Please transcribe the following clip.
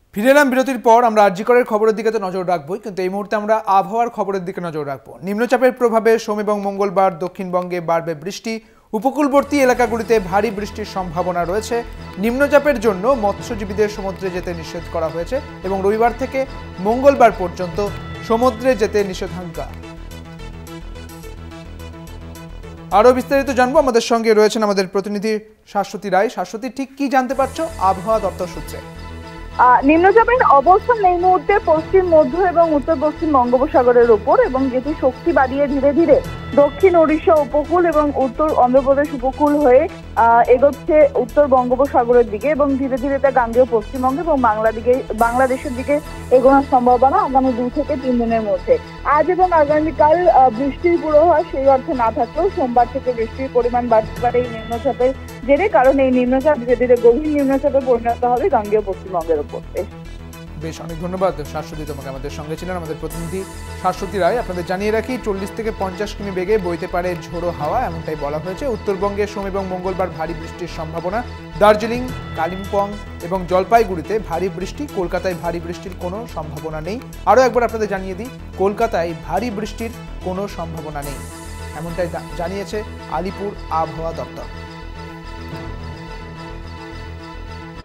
ফিরে এলাম বিরতির পর। আমরা আরজিকরের খবরের দিকে তো নজর রাখবই, কিন্তু এই মুহূর্তে আমরা আবহাওয়ার খবরের দিকে নজর রাখবো। নিম্নচাপের প্রভাবে সোম এবং মঙ্গলবার দক্ষিণবঙ্গে বাড়বে বৃষ্টি। উপকূলবর্তী এলাকাগুলিতে ভারী বৃষ্টির সম্ভাবনা রয়েছে। নিম্নচাপের জন্য মৎস্যজীবীদের সমুদ্রে যেতে নিষেধ করা হয়েছে এবং রবিবার থেকে মঙ্গলবার পর্যন্ত সমুদ্রে যেতে নিষেধাজ্ঞা। আরও বিস্তারিত জানবো, আমাদের সঙ্গে রয়েছেন আমাদের প্রতিনিধি শাশ্বতী রায়। শাশ্বতী, ঠিক কি জানতে পারছো আবহাওয়া দপ্তর সূত্রে? নিম্নচাপের অবস্থান এই মুহূর্তে পশ্চিম মধ্য এবং উত্তর পশ্চিম বঙ্গোপসাগরের উপর, এবং যেটি শক্তি বাড়িয়ে ধীরে ধীরে দক্ষিণ ওড়িশা উপকূল এবং উত্তর অন্ধ্রপ্রদেশ উপকূল হয়ে এগোচ্ছে উত্তর বঙ্গোপসাগরের দিকে, এবং ধীরে ধীরে তা গাঙ্গেয় পশ্চিমবঙ্গ এবং বাংলাদেশের দিকে এগোনোর সম্ভাবনা আগামী 2 থেকে 3 দিনের মধ্যে। আজ এবং আগামীকাল বৃষ্টির পূর্বাভাস সেই অর্থে না থাকলেও সোমবার থেকে বৃষ্টির পরিমাণ বাড়তে পারে এই নিম্নচাপের জেরে, কারণ এই নিম্নচাপ ধীরে ধীরে গভীর নিম্নচাপে পরিণত হবে গাঙ্গেয় পশ্চিমবঙ্গের উপর। বেশ, অনেক ধন্যবাদ শাশ্বতী তোমাকে। আমাদের সঙ্গে ছিলেন আমাদের প্রতিনিধি শাশ্বতী রায়। আপনাদের জানিয়ে রাখি, 40 থেকে 50 কিমি বেগে বইতে পারে ঝোড়ো হাওয়া, এমনটাই বলা হয়েছে। উত্তরবঙ্গে সোম এবং মঙ্গলবার ভারী বৃষ্টির সম্ভাবনা। দার্জিলিং, কালিম্পং এবং জলপাইগুড়িতে ভারী বৃষ্টি। কলকাতায় ভারী বৃষ্টির কোনো সম্ভাবনা নেই। আরও একবার আপনাদের জানিয়ে দিই, কলকাতায় ভারী বৃষ্টির কোনো সম্ভাবনা নেই, এমনটাই জানিয়েছে আলিপুর আবহাওয়া দপ্তর।